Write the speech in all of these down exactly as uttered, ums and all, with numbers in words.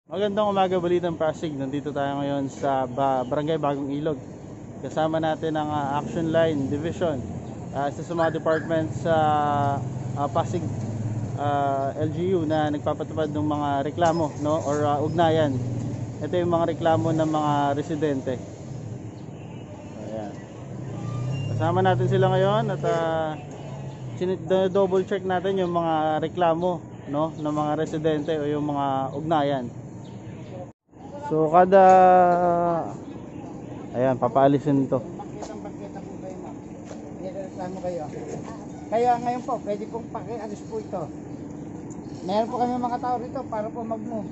Magandang umaga, Balitam, Pasig. Nandito tayo ngayon sa Barangay Bagong Ilog. Kasama natin ang uh, Action Line Division, uh, isa sa mga departments sa uh, uh, Pasig uh, L G U na nagpapatupad ng mga reklamo, no, or uh, ugnayan. Ito yung mga reklamo ng mga residente. Ayan. Kasama natin sila ngayon at uh, double check natin yung mga reklamo, no, ng mga residente o yung mga ugnayan. So kada ayan, papaalisin to. Bangketa po kayo, ma'am. Nireklamo kayo. Kaya ngayon po, pwede pong pakialis po ito. Meron po kami mga tao rito para po mag-move.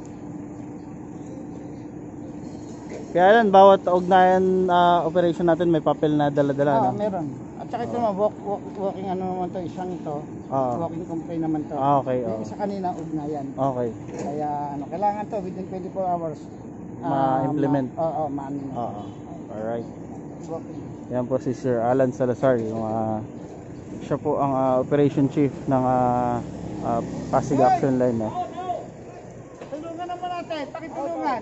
Kaya lang, bawat ugnayan uh, operation natin may papel na dala-dala, Oo, no? meron. At saka ito naman, walk, walk, walking ano naman to, isang ito. Oo. Walking complaint naman to. Ah, okay. Yung Oo. isa kanina, ugnayan. Okay. Kaya ano, kailangan to within twenty-four hours. Ma-implement. Uh, Oo, ma ma Oo. Alright. walking. Yan po si Sir Alan Salazar, yung uh, siya po ang uh, operation chief ng uh, uh, Pasig Action Line, eh. Tulungan naman natin, pakitulungan.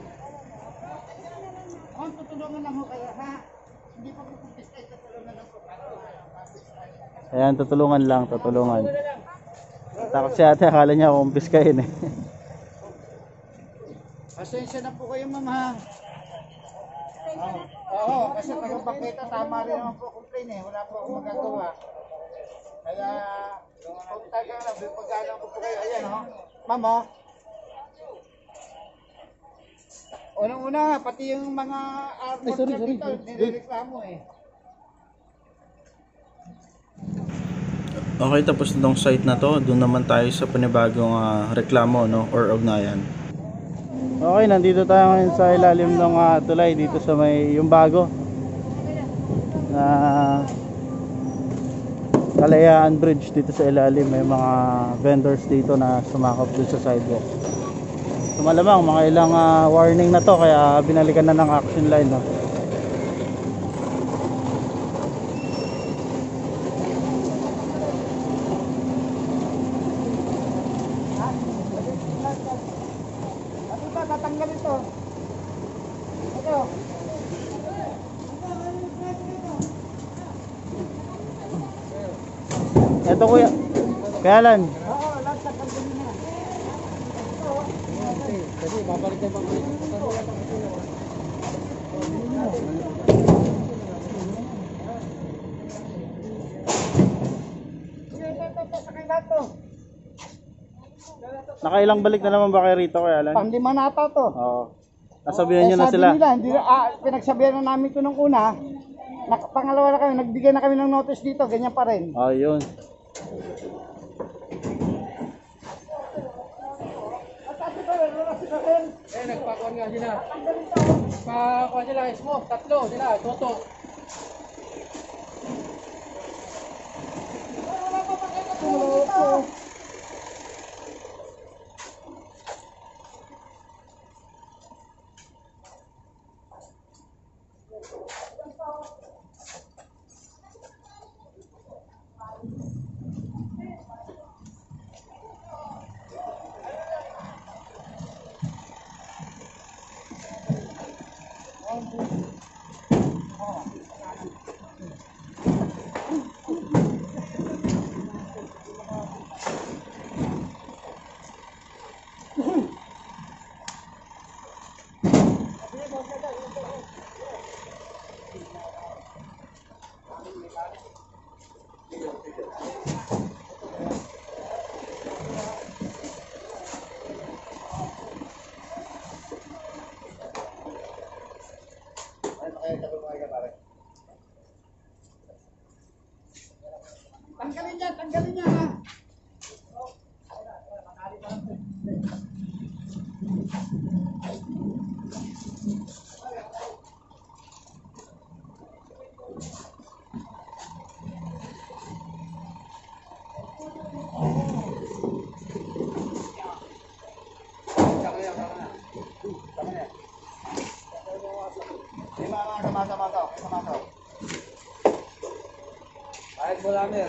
Oh, tutulungan lang ho kayo, ha? Hindi pa po kumpis kayo, tutulungan lang po. Ayan, tutulungan lang, tutulungan. Takot si ate, akala niya kumpiskahin, eh. Pasensya na po kayo, ma'am, ha? Oo, oo, kasi taga-bangketa, tama rin naman po complain, eh. Wala po akong magagawa. Kaya, kung tagang lang, pagkagalang ko po kayo, ayan, ho. Ma'am, ho. Unang-una, pati yung mga armor na dito, nireklamo, eh. Okay, tapos itong site na to, doon naman tayo sa panibagong uh, reklamo, no, or ugnayan. Okay, nandito tayo ngayon sa ilalim ng uh, tulay dito sa may yung bago na Kalayaan Bridge. Dito sa ilalim may mga vendors dito na sumakop dun sa sidewalk. So malamang mga ilang uh, warning na to, kaya binalikan na ng action line, no? Tatanggalin to. Ito. Ito kuya. Kaya lan. Oo, lahat tatanggalin na. Kasi babalik tayo pag Nakailang balik na naman ba kayo rito, kaya lan? Panglima na ata to. Oo. Nasabihan nyo na sabi sila. Nila, hindi, ah, pinagsabihan na namin ito nung una. Nak pangalawa na kami, nagbigay na kami ng notice dito, ganyan pa rin. Oh, yun. Eh, nagpakuan nga sila. Nagpakuan sila, smoke, tatlo sila, toto. Wala pa pakita po dito. Tanggalin niya, tanggalin niya, ha. Kahit wala mer.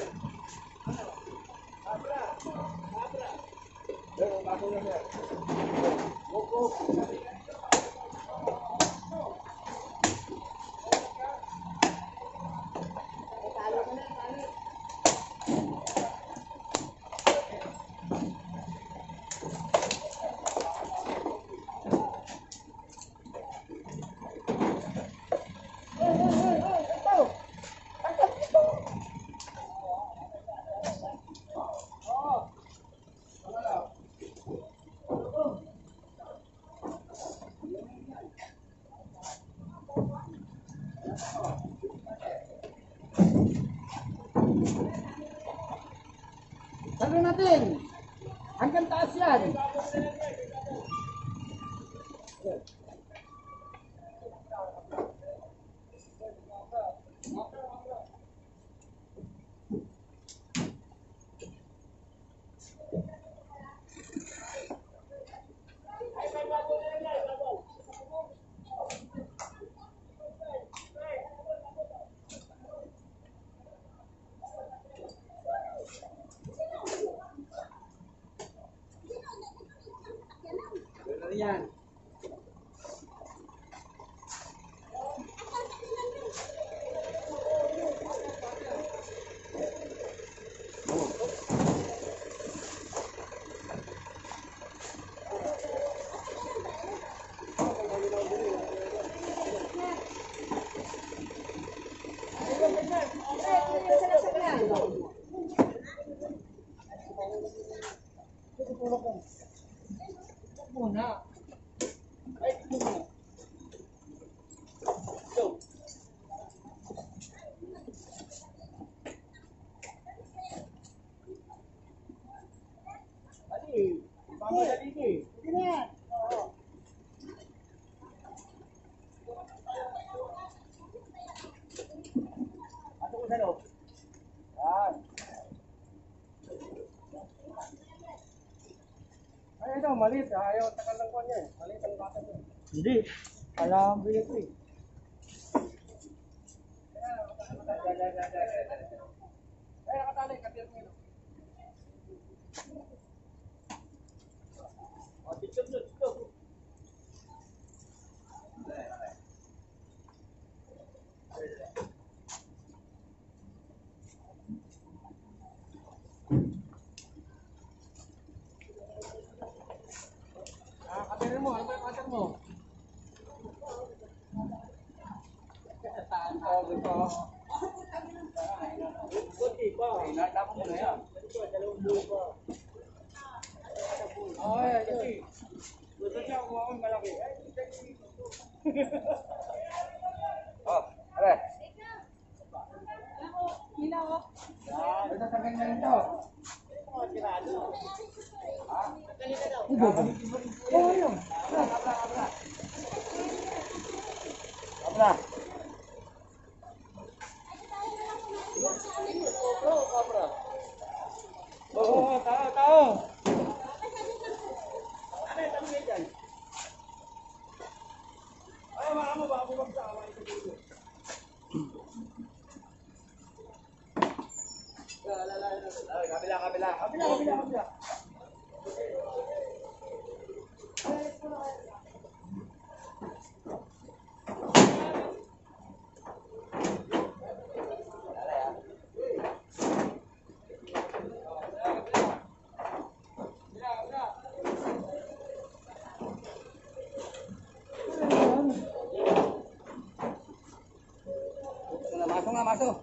Abra. Abra. Pero ako na mer. Go go. Sabi natin, hanggang taas yan. Yan. Muna. Ay, muna. Go. Ali, pamadali ni. Hindi na yan. Oo. Ato ko sa loob. Yan. Ay, ito, malit. Ayaw, takal lang ko niya eh. Malit ang bata niya. Hindi. Alam ko ito eh. Ay, nakatali. Kapir mo yun. O, tiktok nyo, tiktok. Ah, kapirin mo. Ano ba yung kapirin mo? Oh, gusto. Kunti pa. Natapos mo na yan. Dalawang buo pa. Ay, kasi. Gusto siya kung ako malaki. Oh, are. Hilaw. Yan. Ito sa ganyan ito. Ha? Oh, yun. Abra, abra, abra. Abra. Oo, tao, tao. Ano yung tanong yan dyan? Ay, baka mo, baka bumagsak. Kabila, kabila. Kabila, kabila, kabila. Masuk nggak masuk?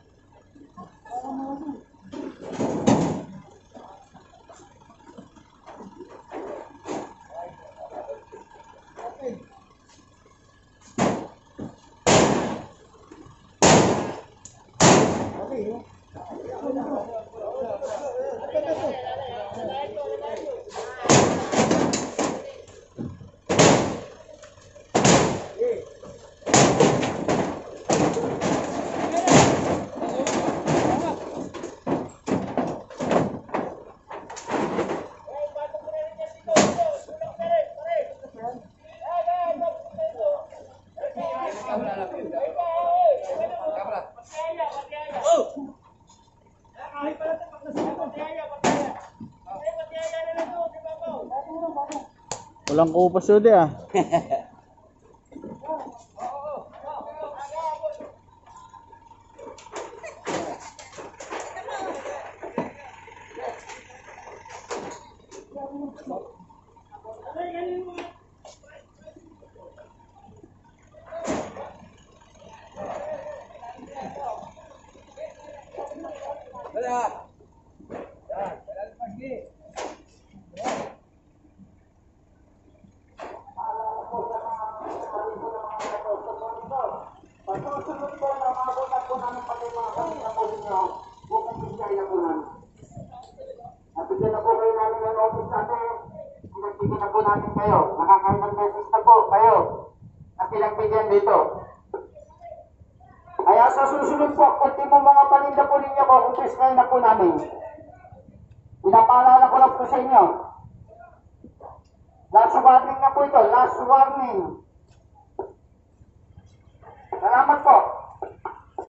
Walang kupas yun eh ah. Pagsusunod po, namabutan po namin pati mga kanina po ninyo, bukong pinsaya po namin. At bigyan na po kayo namin ng office natin, pinagbigyan na po namin kayo. Nakakailang beses na po kayo na pinagbigyan dito. Kaya sa susunod po, kunti mo mga paninda po ninyo po, kumpiskahin na po namin. Pinapaalala ko lang po sa inyo. Last warning na po ito, last warning. Salamat po.